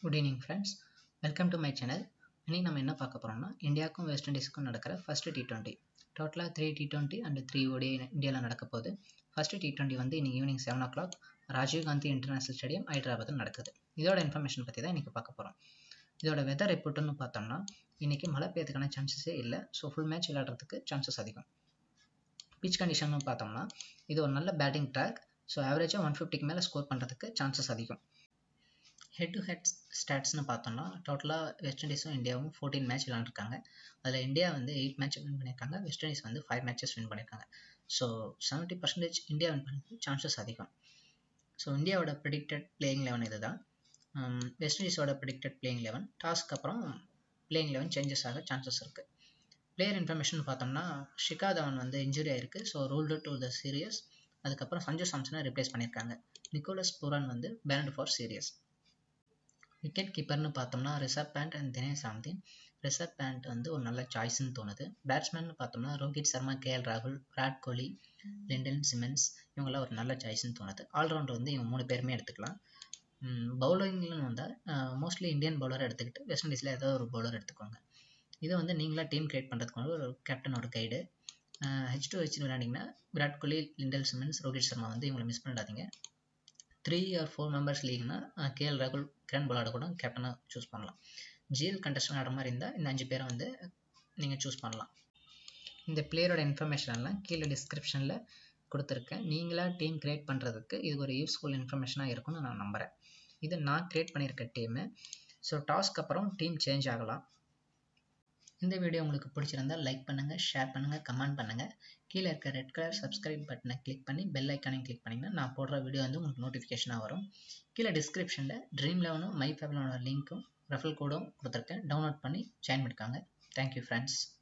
Good evening friends, welcome to my channel. இன்னைக்கு நம்ம என்ன பார்க்க போறோம்னா இந்தியாவுக்கும் வெஸ்ட் இண்டீஸ்க்கும் நடக்கிற ஃபர்ஸ்ட் T20. டோட்டலா 3 T20 and 3 ODI இந்தியால நடக்க போகுது. ஃபர்ஸ்ட் T20 வந்து இன்னைக்கு evening 7 o'clock Rajiv Gandhi international stadium ஹைதராபாத்ல நடக்குது. இதோட இன்ஃபர்மேஷன் பத்தி தான் இன்னைக்கு பார்க்க போறோம். இதோட வெதர் ரிப்போர்ட்னு பார்த்தோம்னா இன்னைக்கு மழை பெய்யறதுக்கான சான்சஸே இல்ல. ஸோ ஃபுல் மேட்ச் விளையாடுறதுக்கு சான்சஸ் அதிகம். பிச் கண்டிஷன் பார்த்தோம்னா இது ஒரு நல்ல பேட்டிங் ட்ராக். ஸோ ஆவரேஜா 150க்கு மேல ஸ்கோர் பண்றதுக்கு சான்சஸ் அதிகம். ஹெட் டு ஹெட் ஸ்டாட்ஸ்னு பார்த்தோம்னா டோட்டலாக வெஸ்ட் இண்டீஸும் இந்தியாவும் 14 மேட்ச் விளாண்டுருக்காங்க. அதில் இந்தியா வந்து 8 மேட்ச் வின் பண்ணியிருக்காங்க, வெஸ்ட் இண்டீஸ் வந்து 5 மேட்சஸ் வின் பண்ணியிருக்காங்க. ஸோ 70% இந்தியா வின் பண்ணதுக்கு சான்சஸ் அதிகம். ஸோ இந்தியாவோட ப்ரெடிக்டட் பிளேயிங் 11 இது தான். வெஸ்ட் இண்டீஸோட ப்ரெடிக்டட் பிளேயிங் 11 டாஸ்க்கு அப்புறம் பிளேயிங் 11 சேஞ்சஸ் ஆக சான்சஸ் இருக்குது. பிளேயர் இன்ஃபர்மேஷன் பார்த்தோம்னா ஷிகார் தவான் வந்து இன்ஜுரி ஆயிருக்கு. So ruled to the series. அதுக்கப்புறம் சஞ்சு சாம்சனை ரிப்ளேஸ் பண்ணியிருக்காங்க. N.Pooran வந்து பேண்ட் ஃபார் சீரியஸ். விக்கெட்-கீப்பர்னு பார்த்தோம்னா Rishabh Pant and Denesh Ramdin. Rishabh Pant வந்து ஒரு நல்ல சாய்ஸ்ன்னு தோணுது. பேட்ஸ்மேன் பார்த்தோம்னா ரோஹித், சர்மா, ராகுல், விராட் கோலி, லிண்டன் சிமன்ஸ் இவங்கெல்லாம் ஒரு நல்ல சாய்ஸ்ன்னு தோணுது. ஆல்ரவுண்டர் வந்து இவங்க 3 பேருமே எடுத்துக்கலாம். பவுலிங்னு வந்தால் மோஸ்ட்லி இந்தியன் பவுலரை எடுத்துக்கிட்டு வெஸ்ட் இண்டீஸில் ஏதாவது ஒரு பவுலர் எடுத்துக்கோங்க. இது வந்து நீங்களாக டீம் கிரியேட் பண்ணுறதுக்கு ஒரு கேப்டனோட கைடு. H2H விளையாண்டிங்கன்னா விராட் கோலி, லிண்டன் சிமன்ஸ், ரோஹித் சர்மா வந்து இவங்களை மிஸ் பண்ணிடாதீங்க. 3 or 4 மெம்பர்ஸ் லீக்னா ராகுல், கிரண் போலார்ட கூட கேப்டனாக சூஸ் பண்ணலாம். GL கண்டெஸ்ட் விளையாடுற மாதிரி இருந்தால் இந்த 5 பேரை வந்து நீங்கள் சூஸ் பண்ணலாம். இந்த பிளேயரோட இன்ஃபர்மேஷன் எல்லாம் கீழே டிஸ்கிரிப்ஷனில் கொடுத்துருக்கேன். நீங்களாக டீம் கிரியேட் பண்ணுறதுக்கு இது ஒரு யூஸ்ஃபுல் இன்ஃபர்மேஷனாக இருக்கும்னு நான் நம்புகிறேன். இது நான் கிரியேட் பண்ணியிருக்க டீமு. ஸோ டாஸ்க்கு அப்புறம் டீம் சேஞ்ச் ஆகலாம். இந்த வீடியோ உங்களுக்கு பிடிச்சிருந்தால் லைக் பண்ணுங்கள், ஷேர் பண்ணுங்கள், கமெண்ட் பண்ணுங்கள். கீழே இருக்க ரெட் கலர் சப்ஸ்கிரைப் பட்டனை கிளிக் பண்ணி பெல் ஐக்கானையும் கிளிக் பண்ணிங்கன்னா நான் போடுற வீடியோ வந்து உங்களுக்கு நோட்டிஃபிகேஷனாக வரும். கீழே டிஸ்கிரிப்ஷனில் Dream11 மை Fab11 லிங்க்கும் ரெஃபரல் கோடும் கொடுத்துருக்கேன். டவுன்லோட் பண்ணி ஜாயின் பண்ணிக்காங்க. Thank you friends.